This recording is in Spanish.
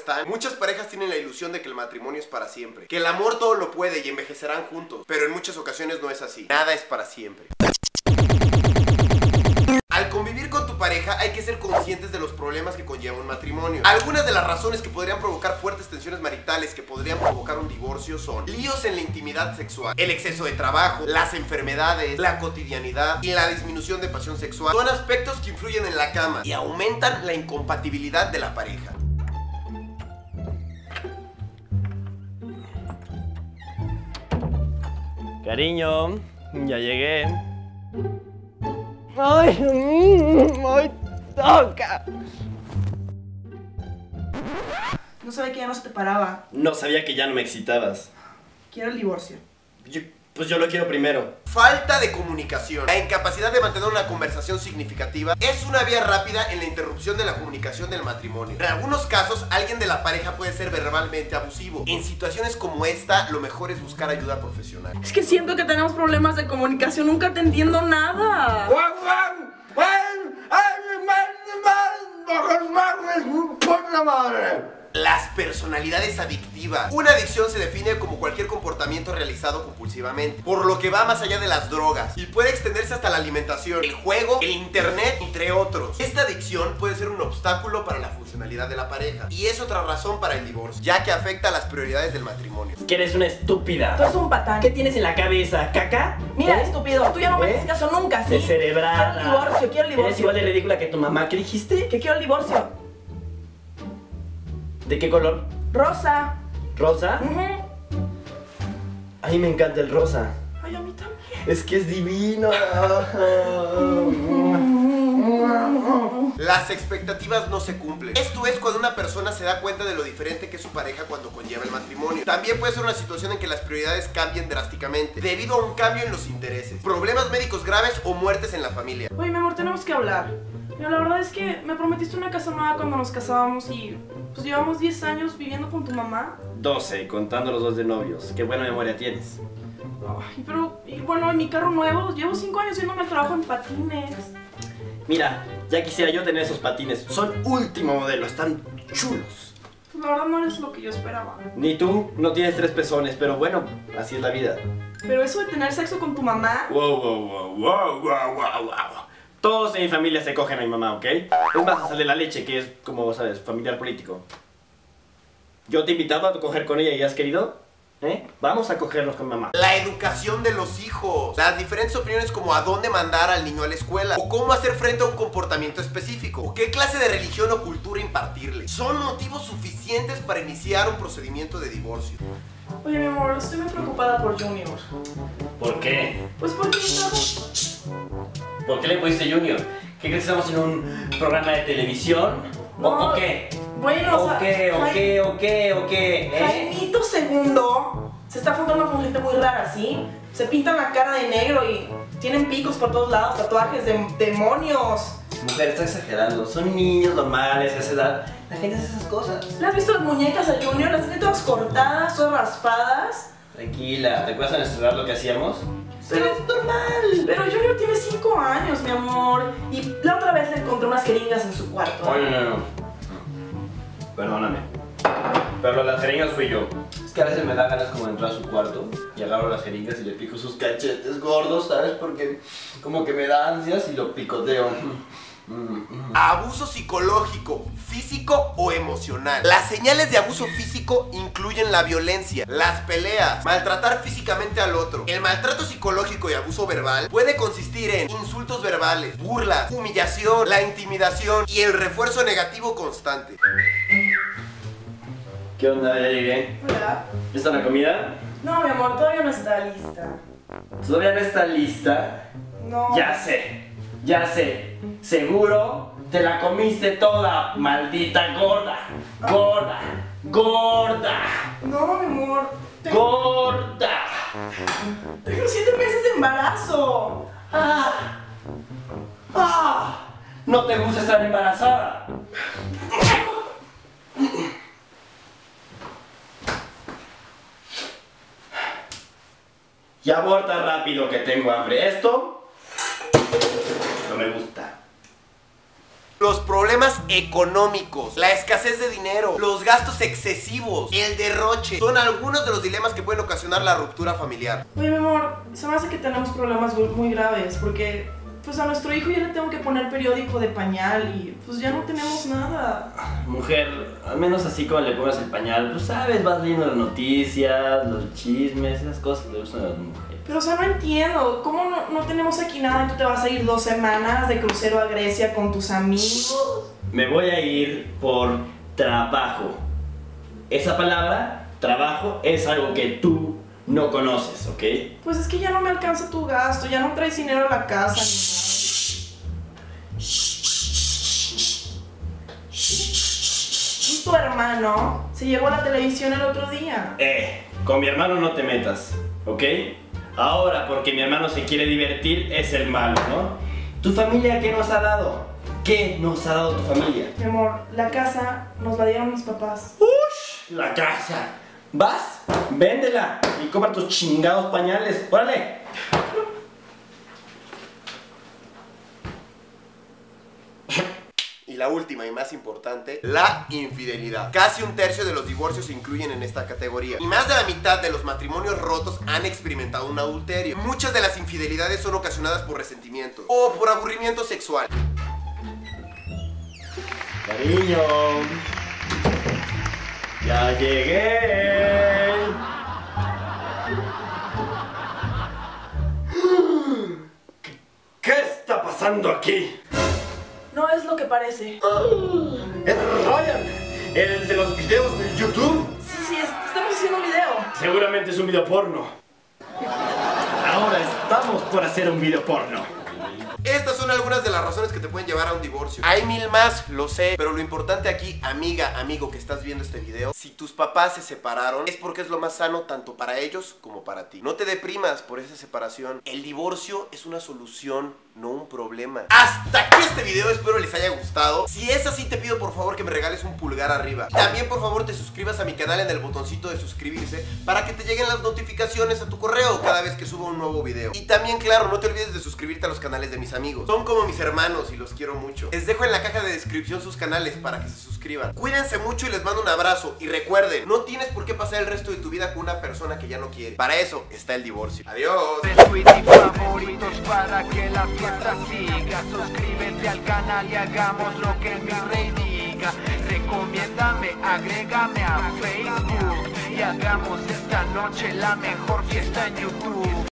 están? Muchas parejas tienen la ilusión de que el matrimonio es para siempre, que el amor todo lo puede y envejecerán juntos, pero en muchas ocasiones no es así. Nada es para siempre. Al convivir con tu pareja hay que ser conscientes de los problemas que conlleva un matrimonio. Algunas de las razones que podrían provocar fuertes tensiones maritales que podrían provocar un divorcio son líos en la intimidad sexual, el exceso de trabajo, las enfermedades, la cotidianidad y la disminución de pasión sexual. Son aspectos que influyen en la cama y aumentan la incompatibilidad de la pareja. Cariño, ya llegué. ¡Ay, toca! No sabía que ya no se te paraba. No sabía que ya no me excitabas. Quiero el divorcio. Pues yo lo quiero primero. Falta de comunicación. La incapacidad de mantener una conversación significativa es una vía rápida en la interrupción de la comunicación del matrimonio. En algunos casos, alguien de la pareja puede ser verbalmente abusivo. En situaciones como esta, lo mejor es buscar ayuda profesional. Es que siento que tenemos problemas de comunicación. Nunca te entiendo nada. Las personalidades adictivas. Una adicción se define como cualquier comportamiento realizado compulsivamente, por lo que va más allá de las drogas y puede extenderse hasta la alimentación, el juego, el internet, entre otros. Esta adicción puede ser un obstáculo para la funcionalidad de la pareja y es otra razón para el divorcio, ya que afecta a las prioridades del matrimonio. Que eres una estúpida. Tú eres un patán. ¿Qué tienes en la cabeza? ¿Caca? Mira, estúpido, tú ya no me haces caso nunca, ¿sí? Descerebrada. Quiero el divorcio. Eres igual de ridícula que tu mamá. ¿Qué dijiste? Que quiero el divorcio. ¿De qué color? Rosa. ¿Rosa? A mí me encanta el rosa. Ay, a mí también. Es que es divino. Las expectativas no se cumplen. Esto es cuando una persona se da cuenta de lo diferente que es su pareja cuando conlleva el matrimonio. También puede ser una situación en que las prioridades cambien drásticamente debido a un cambio en los intereses, problemas médicos graves o muertes en la familia. Oye, mi amor, tenemos que hablar. Mira, la verdad es que me prometiste una casa nueva cuando nos casábamos y pues llevamos 10 años viviendo con tu mamá. 12, contando los 2 de novios. Qué buena memoria tienes. Ay, pero, y bueno, en mi carro nuevo, llevo 5 años yéndome al trabajo en patines. Mira, ya quisiera yo tener esos patines. Son último modelo, están chulos. Pues la verdad no eres lo que yo esperaba. Ni tú, no tienes 3 pezones, pero bueno, así es la vida. Pero eso de tener sexo con tu mamá... Wow. Todos en mi familia se cogen a mi mamá, ¿ok? Es más, sale la leche, que es, como sabes, familiar político. Yo te he invitado a coger con ella y has querido, Vamos a cogernos con mamá. La educación de los hijos. Las diferentes opiniones como a dónde mandar al niño a la escuela, o cómo hacer frente a un comportamiento específico, o qué clase de religión o cultura impartirle, son motivos suficientes para iniciar un procedimiento de divorcio. Oye, mi amor, estoy muy preocupada por Junior. ¿Por qué? Pues porque ¿Por qué le pusiste Junior? ¿Qué crees que estamos en un programa de televisión? No, ¿O qué? Bueno, ¿O qué? Jaimito segundo se está juntando con gente muy rara, ¿sí? Se pintan la cara de negro y tienen picos por todos lados, tatuajes de demonios. Mujer, está exagerando. Son niños normales a esa edad. La gente hace esas cosas. ¿Le has visto las muñecas a Junior? Las tiene todas cortadas, todas raspadas. Tranquila, ¿te acuerdas de nuestro lo que hacíamos? Pero es normal. Pero Junior tiene 5 años, mi amor. Y la otra vez le encontré unas jeringas en su cuarto. No. Perdóname. Pero las jeringas fui yo. Es que a veces me da ganas como de entrar a su cuarto y agarro las jeringas y le pico sus cachetes gordos, ¿sabes? Porque como que me da ansias y lo picoteo. Abuso psicológico, físico o emocional. Las señales de abuso físico incluyen la violencia, las peleas, maltratar físicamente al otro. El maltrato psicológico y abuso verbal puede consistir en insultos verbales, burlas, humillación, la intimidación y el refuerzo negativo constante. ¿Qué onda? Ya llegué. Hola. ¿Lista la comida? No, mi amor, todavía no está lista. ¿Todavía no está lista? No. Ya sé. Seguro te la comiste toda, maldita gorda. Gorda. No, mi amor. Gorda. Tengo 7 meses de embarazo. ¿No te gusta estar embarazada? Y aborta rápido que tengo hambre. Esto no me gusta. Los problemas económicos, la escasez de dinero, los gastos excesivos, el derroche, son algunos de los dilemas que pueden ocasionar la ruptura familiar. Oye, mi amor, se me hace que tenemos problemas muy graves porque pues a nuestro hijo ya le tengo que poner periódico de pañal y pues ya no tenemos nada. Mujer, al menos así como le pongas el pañal, pues sabes, vas leyendo las noticias, los chismes, esas cosas que le gustan a las mujeres. Pero o sea, no entiendo, ¿cómo no tenemos aquí nada y tú te vas a ir 2 semanas de crucero a Grecia con tus amigos? Me voy a ir por trabajo. Esa palabra, trabajo, es algo que tú no conoces, ¿ok? Pues es que ya no me alcanza tu gasto, ya no traes dinero a la casa ni nada. Y tu hermano se llevó a la televisión el otro día. Con mi hermano no te metas, ¿ok? Ahora, porque mi hermano se quiere divertir, es el malo, ¿no? ¿Tu familia qué nos ha dado? ¿Qué nos ha dado tu familia? Mi amor, la casa nos la dieron mis papás. ¡Ush! La casa. ¿Vas? Véndela y compra tus chingados pañales. ¡Órale! Y la última y más importante, la infidelidad. Casi 1/3 de los divorcios se incluyen en esta categoría. Y más de la mitad de los matrimonios rotos han experimentado un adulterio. Muchas de las infidelidades son ocasionadas por resentimiento o por aburrimiento sexual. Cariño, ya llegué. ¿Qué está pasando aquí? No es lo que parece. ¿Es Ryan? ¿El de los videos de YouTube? Sí, estamos haciendo un video. Seguramente es un video porno. Ahora estamos por hacer un video porno. Estas son algunas de las razones que te pueden llevar a un divorcio. Hay 1000 más, lo sé, pero lo importante aquí, amiga, amigo que estás viendo este video, si tus papás se separaron, es porque es lo más sano tanto para ellos como para ti. No te deprimas por esa separación. El divorcio es una solución, no un problema. Hasta aquí este video, espero les haya gustado. Si es así, te pido por favor que me regales un pulgar arriba. También por favor te suscribas a mi canal en el botoncito de suscribirse para que te lleguen las notificaciones a tu correo cada vez que suba un nuevo video. Y también, claro, no te olvides de suscribirte a los canales de mis amigos. Son como mis hermanos y los quiero mucho. Les dejo en la caja de descripción sus canales para que se suscriban. Cuídense mucho y les mando un abrazo. Y recuerden, no tienes por qué pasar el resto de tu vida con una persona que ya no quiere. Para eso está el divorcio. Adiós. Favoritos para que la fiesta siga. Suscríbete al canal y hagamos lo que mi rey diga. Recomiéndame, agrégame a Facebook y hagamos esta noche la mejor fiesta en YouTube.